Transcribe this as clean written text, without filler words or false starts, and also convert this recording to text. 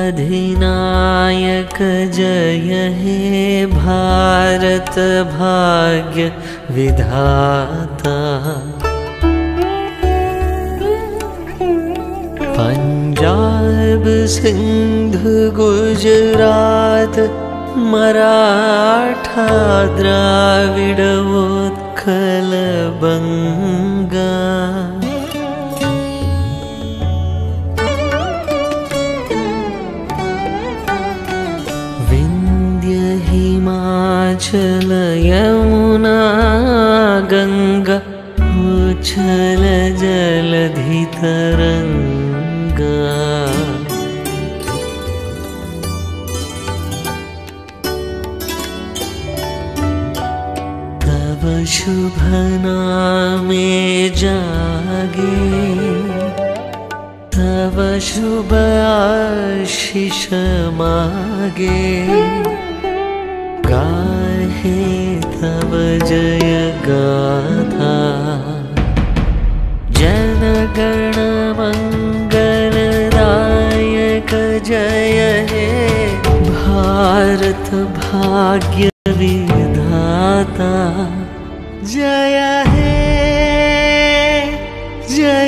अधिनायक जय हे भारत भाग्य विधाता। पंजाब सिंध गुजरात मराठा द्राविड उत्कल बंगा। विंध्य हिमाचल यमुना गंगा उच्छल जलधि तरंगा। तब शुभ नामे जागे तब शुभ आशीष मागे। गाहे तब जय गाथा जन गण मंगलदायक जय हे भारत भाग्य विधाता। जय हे जय